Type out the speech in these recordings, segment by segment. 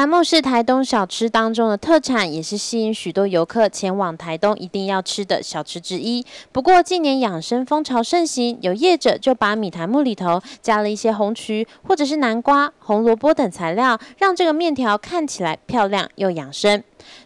台木是台东小吃当中的特产，也是吸引许多游客前往台东一定要吃的小吃之一。不过近年养生风潮盛行，有业者就把米苔木里头加了一些红曲或者是南瓜、红萝卜等材料，让这个面条看起来漂亮又养生。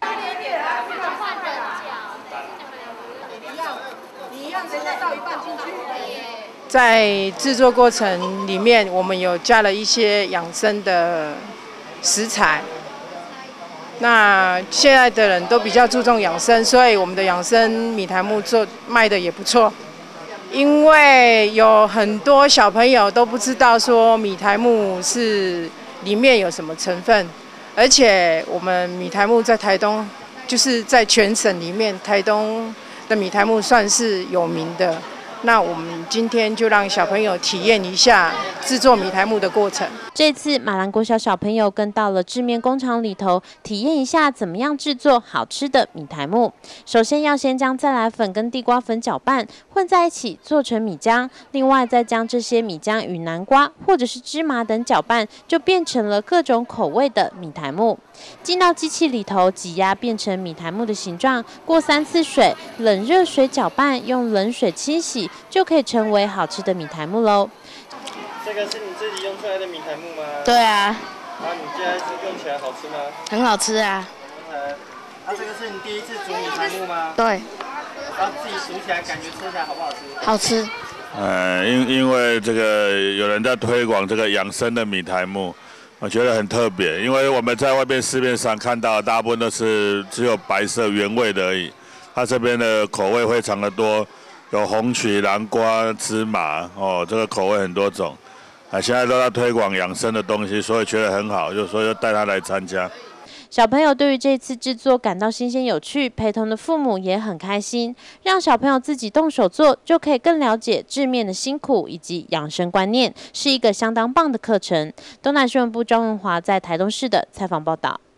在制作过程里面，我们有加了一些养生的食材。那现在的人都比较注重养生，所以我们的养生米苔目卖的也不错。因为有很多小朋友都不知道说米苔目是里面有什么成分，而且我们米苔目在台东，就是在全省里面，台东的米苔目算是有名的。那我们今天就让小朋友体验一下制作米苔目的过程。 这次马兰国小朋友跟到了制面工厂里头，体验一下怎么样制作好吃的米苔目。首先要先将再来粉跟地瓜粉搅拌混在一起做成米浆，另外再将这些米浆与南瓜或者是芝麻等搅拌，就变成了各种口味的米苔目。进到机器里头挤压变成米苔目的形状，过3次水，冷热水搅拌，用冷水清洗，就可以成为好吃的米苔目喽。 这个是你自己用出来的米苔目吗？ 对啊。 你现在是用起来好吃吗？ 很好吃啊。 这个是你第一次煮米苔目吗？ 对。 然后自己煮起来，感觉吃起来好不好吃？ 好吃。 因为这个有人在推广这个养生的米苔目。我觉得很特别，因为我们在外面市面上看到的大部分都是只有白色原味的而已，它这边的口味非常的多，有红曲、南瓜、芝麻，这个口味很多种。现在都在推广养生的东西，所以觉得很好，所以就带他来参加。 小朋友对于这次制作感到新鲜有趣，陪同的父母也很开心。让小朋友自己动手做，就可以更了解制面的辛苦以及养生观念，是一个相当棒的课程。东南新闻部庄文华在台东市的采访报道。